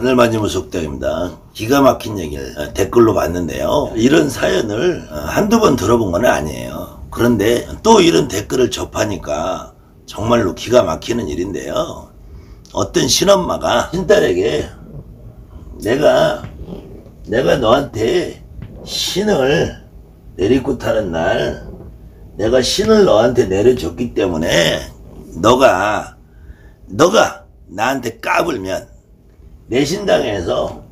하늘맞이무 속담입니다. 기가 막힌 얘기를 댓글로 봤는데요. 이런 사연을 한두 번 들어본 건 아니에요. 그런데 또 이런 댓글을 접하니까 정말로 기가 막히는 일인데요. 어떤 신엄마가 신딸에게 내가 너한테 신을 내리고 타는 날 내가 신을 너한테 내려줬기 때문에 너가 나한테 까불면 내 신당에서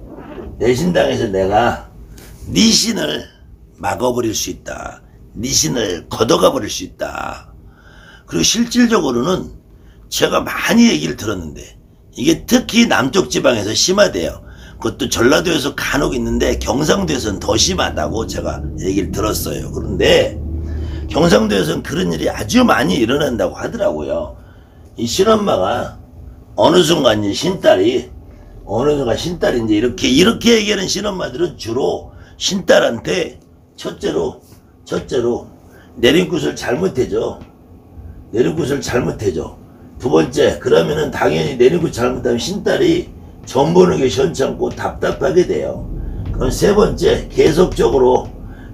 내가 네 신을 막아버릴 수 있다. 네 신을 걷어가 버릴 수 있다. 그리고 실질적으로는 제가 많이 얘기를 들었는데 이게 특히 남쪽 지방에서 심하대요. 그것도 전라도에서 간혹 있는데 경상도에서는 더 심하다고 제가 얘기를 들었어요. 그런데 경상도에서는 그런 일이 아주 많이 일어난다고 하더라고요. 이 신엄마가 어느 순간 신딸이 이제 이렇게 얘기하는 신엄마들은 주로 신딸한테 첫째로 내림굿을 잘못해줘. 두 번째, 그러면은 당연히 내림굿 잘못하면 신딸이 전 보는 게 시원찮고 답답하게 돼요. 그럼 세 번째, 계속적으로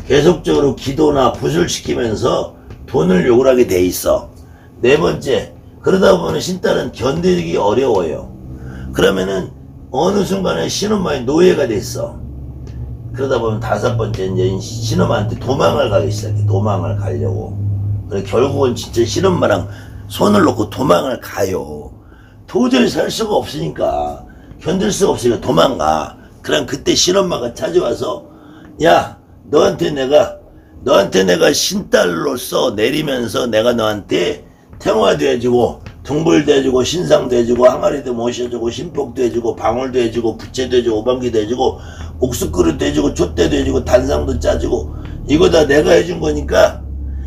기도나 굿을 시키면서 돈을 요구를 하게 돼 있어. 네 번째, 그러다 보면 신딸은 견디기 어려워요. 그러면은 어느 순간에 신엄마의 노예가 됐어. 그러다 보면 다섯 번째, 이제 신엄마한테 도망을 가기 시작해. 도망을 가려고. 그래 결국은 진짜 신엄마랑 손을 놓고 도망을 가요. 도저히 살 수가 없으니까, 견딜 수가 없으니까 도망가. 그럼 그때 신엄마가 찾아와서, 야, 너한테 내가 신딸로서 내리면서 내가 너한테 태화도 해주고 등불도 해주고 신상도 해주고 항아리도 모셔주고 신복도 해주고 방울도 해주고 부채도 해주고 오방기도 해주고 옥수그릇도 해주고 촛대도 해주고 단상도 짜주고 이거 다 내가 해준 거니까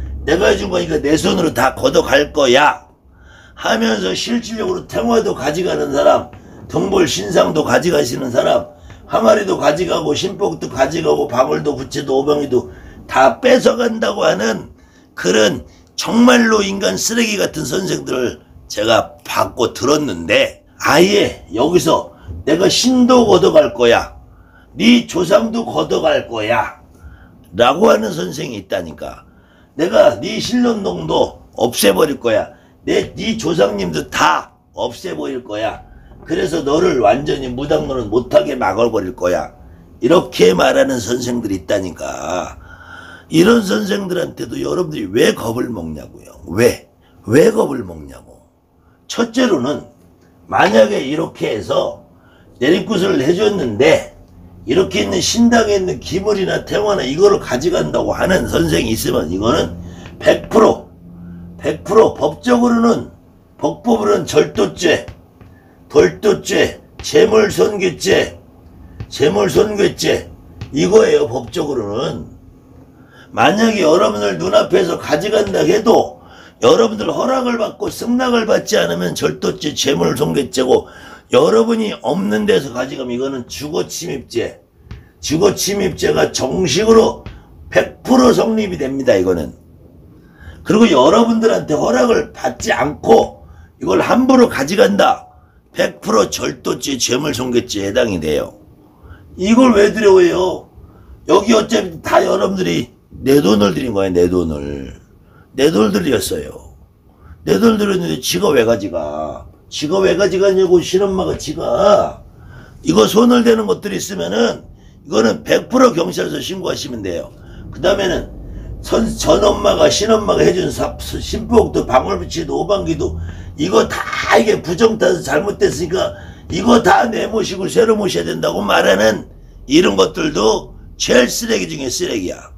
내 손으로 다 걷어갈 거야 하면서 실질적으로 태화도 가져가는 사람, 등불 신상도 가져가시는 사람, 항아리도 가져가고 신복도 가져가고 방울도 부채도 오방기도 다 뺏어간다고 하는 그런 정말로 인간 쓰레기 같은 선생들을 제가 받고 들었는데, 아예 여기서 내가 신도 걷어갈 거야, 네 조상도 걷어갈 거야 라고 하는 선생이 있다니까. 내가 네 신론동도 없애버릴 거야, 네 조상님도 다 없애버릴 거야, 그래서 너를 완전히 무당노릇 못하게 막아버릴 거야, 이렇게 말하는 선생들이 있다니까. 이런 선생들한테도 여러분들이 왜 겁을 먹냐고요. 왜 겁을 먹냐고. 첫째로는 만약에 이렇게 해서 내림굿을 해줬는데 이렇게 있는 신당에 있는 기물이나 태화나 이거를 가져간다고 하는 선생이 있으면 이거는 100% 법적으로는, 법법으로는 절도죄, 돌도죄, 재물손괴죄 이거예요. 법적으로는. 만약에 여러분들 눈앞에서 가져간다 해도 여러분들 허락을 받고 승낙을 받지 않으면 절도죄, 재물손괴죄고, 여러분이 없는 데서 가져가면 이거는 주거침입죄가 정식으로 100% 성립이 됩니다. 이거는. 그리고 여러분들한테 허락을 받지 않고 이걸 함부로 가져간다, 100% 절도죄, 재물손괴죄에 해당이 돼요. 이걸 왜 두려워해요? 여기 어차피 다 여러분들이 내 돈을 들인 거야. 내 돈을 들였어요. 내 돈을 들였는데 지가 왜 가져가냐고. 신엄마가 지가 이거 손을 대는 것들이 있으면은 이거는 100% 경찰서 신고하시면 돼요. 그 다음에는 전엄마가 신엄마가 해준 신복도 방울붙이도 오방기도 이거 다 이게 부정타서 잘못됐으니까 이거 다 내모시고 새로 모셔야 된다고 말하는 이런 것들도 제일 쓰레기 중에 쓰레기야.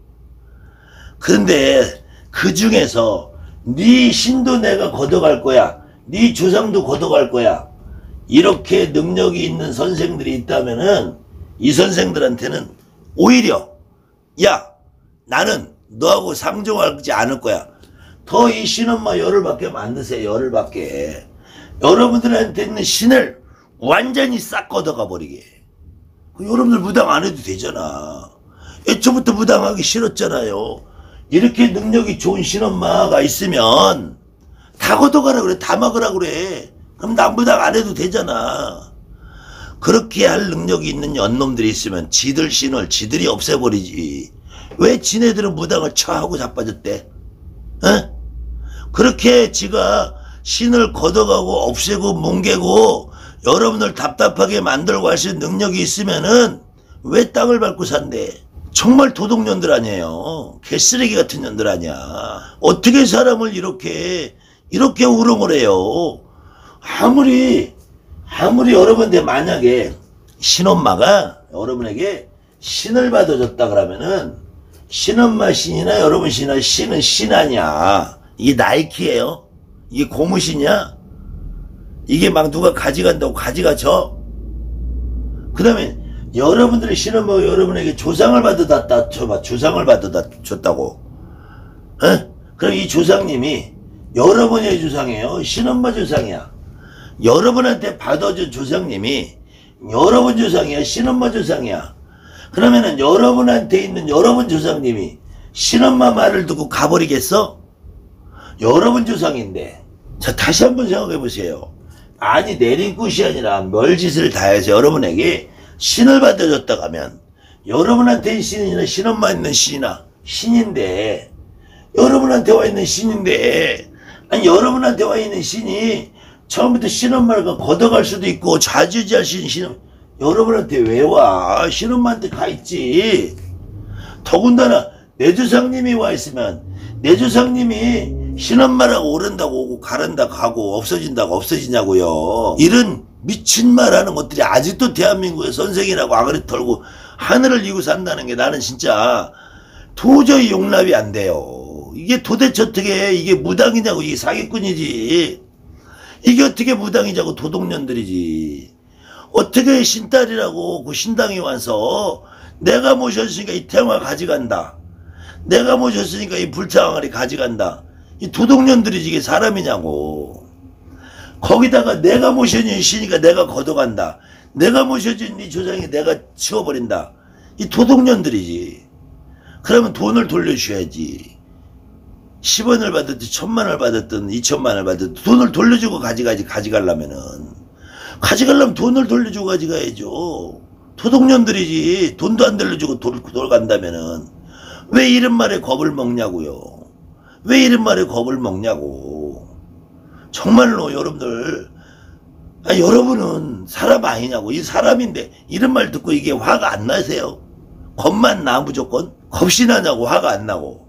그런데 그 중에서 네 신도 내가 걷어갈 거야, 네 조상도 걷어갈 거야, 이렇게 능력이 있는 선생들이 있다면은 이 선생들한테는 오히려 야, 나는 너하고 상종하지 않을 거야. 더 이 신엄마 열을 받게 만드세요. 열을 받게. 여러분들한테 있는 신을 완전히 싹 걷어가 버리게. 여러분들 무당 안 해도 되잖아. 애초부터 무당하기 싫었잖아요. 이렇게 능력이 좋은 신엄마가 있으면 다 걷어가라 그래. 다 막으라 그래. 그럼 남부당 안 해도 되잖아. 그렇게 할 능력이 있는 연놈들이 있으면 지들 신을 지들이 없애버리지. 왜 지네들은 무당을 처하고 자빠졌대? 에? 그렇게 지가 신을 걷어가고 없애고 뭉개고 여러분을 답답하게 만들고 할 수 있는 능력이 있으면은 왜 땅을 밟고 산대? 정말 도둑년들 아니에요. 개쓰레기 같은 년들 아니야. 어떻게 사람을 이렇게 우롱을 해요? 아무리 여러분한테 만약에 신엄마가 여러분에게 신을 받아줬다 그러면은 신엄마 신이나 여러분 신이나 신은 신 아니야. 이게 나이키예요? 이게 고무신이야? 이게 막 누가 가져간다고 가져가죠? 그 다음에 여러분들의 신엄마가 여러분에게 조상을 받아줬다 쳐봐. 조상을 받아줬다고. 에? 그럼 이 조상님이 여러분의 조상이에요? 신엄마 조상이야? 여러분한테 받아준 조상님이 여러분 조상이야? 신엄마 조상이야? 그러면은 여러분한테 있는 여러분 조상님이 신엄마 말을 듣고 가버리겠어? 여러분 조상인데. 자, 다시 한번 생각해 보세요. 아니, 내린 끝이 아니라 멸짓을 다해서 여러분에게 신을 받아줬다고 하면 여러분한테 있는 신이나 신엄마 있는 신이나 신인데, 여러분한테 와 있는 신인데, 아니 여러분한테 와 있는 신이 처음부터 신엄마를 걷어갈 수도 있고 좌지우지할 수 있는 신은 여러분한테 왜 와? 신엄마한테 가 있지. 더군다나 내 조상님이 와 있으면 내 조상님이 신엄마라고 오른다고 오고 가른다 가고 없어진다고 없어지냐고요. 이런 미친 말 하는 것들이 아직도 대한민국의 선생이라고 아그리 털고 하늘을 이고 산다는 게 나는 진짜 도저히 용납이 안 돼요. 이게 도대체 어떻게 이게 무당이냐고. 이게 사기꾼이지. 이게 어떻게 무당이냐고. 도둑년들이지. 어떻게 신딸이라고 그 신당에 와서 내가 모셨으니까 이 태영아 가져간다. 내가 모셨으니까 이 불창아리 가져간다. 이 도둑년들이지. 이게 사람이냐고. 거기다가 내가 모셔진 신이니까 내가 걷어간다. 내가 모셔진 이 조상이 내가 치워버린다. 이 도둑년들이지. 그러면 돈을 돌려줘야지. 10원을 받았든 1000만원을 받았든 2000만원을 받았든 돈을 돌려주고 가져가려면 돈을 돌려주고 가져가야죠. 도둑년들이지. 돈도 안 돌려주고 돌아간다면은 왜 이런 말에 겁을 먹냐고요. 왜 이런 말에 겁을 먹냐고. 정말로 여러분들, 여러분은 사람 아니냐고. 이 사람인데 이런 말 듣고 이게 화가 안 나세요? 겁만 나 무조건? 겁이 나냐고. 화가 안 나고.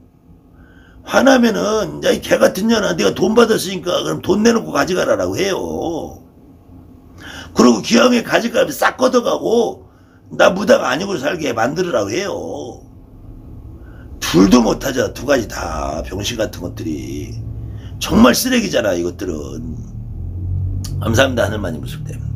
화나면은 야, 이 개같은 년아, 네가 돈 받았으니까 그럼 돈 내놓고 가져가라고 해요. 그리고 기왕에 가져가면 싹 걷어가고 나 무당 아니고 살게 만들으라고 해요. 둘도 못하잖아. 두 가지 다. 병신 같은 것들이 정말 쓰레기잖아. 이것들은. 감사합니다. 하늘만이 무섭대.